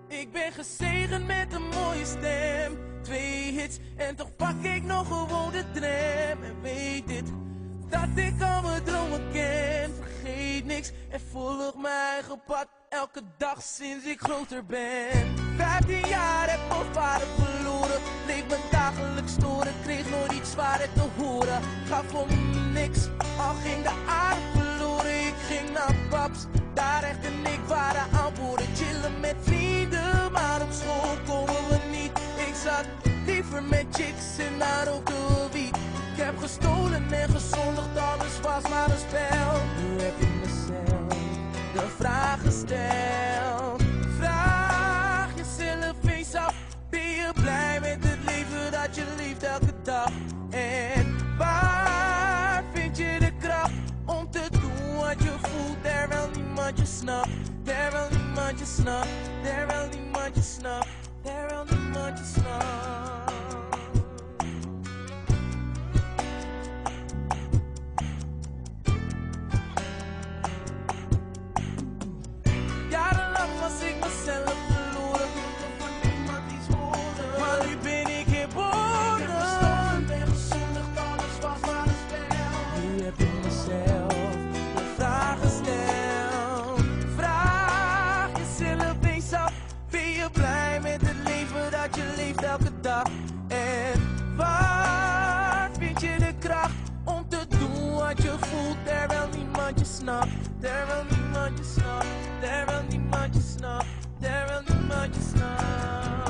Ik ben gezegend met een mooie stem. 2 hits en toch pak ik nog gewoon de tram. En weet dit, dat ik al mijn dromen ken. Vergeet niks en volg mijn eigen pad. Elke dag sinds ik groter ben. 15 jaar heb mijn vader verloren. Leef me dagelijks storen. Kreeg nooit iets zwaarder te horen. Gaf om niks, al ging de aarde verloren. Ik ging naar paps, daar echt en ik waren aan boorden. Chillen met vrienden, maar op school komen we niet. Ik zat liever met chicks en daar rookten we wiet. Ik heb gestolen en gezondigd, alles was maar een spel. Nu heb ik mezelf de vraag gesteld. Vraag jezelf eens af, ben je blij met het leven dat je leeft elke dag? En waar vind je de kracht om te doen wat je voelt, terwijl niemand je snapt? Terwijl niemand je snapt, terwijl niemand je snapt, terwijl niemand je snapt. Jarenlang was ik mezelf verloren, van niemand iets horen. Maar nu ben ik herboren. Ik heb gestolen, ben gezondigd, alles was maar een spel. Nu heb ik mezelf de vraag gesteld. Vraag jezelf eens af, ben je blij met het leven dat je leeft elke dag? En waar vind je de kracht om te doen wat je voelt, terwijl niemand je snapt? Terwijl niemand je snapt, terwijl niemand je snapt, terwijl niemand je snapt.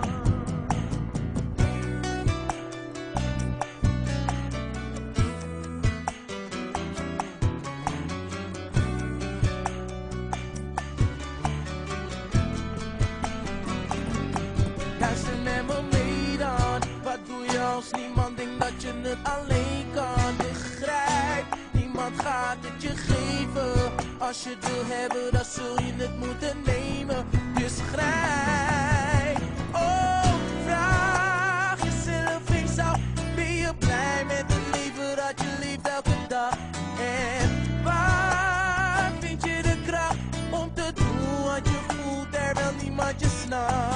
Luister met me mee dan, wat doe je als niemand denkt dat je het alleen kan? Begrijp, niemand gaat het je geven. Als je het wil hebben, dan zul je het moeten nemen. Dus grijp, oh, vraag jezelf eens af, ben je blij met het leven dat je leeft elke dag? En waar vind je de kracht om te doen wat je voelt, terwijl niemand je snapt?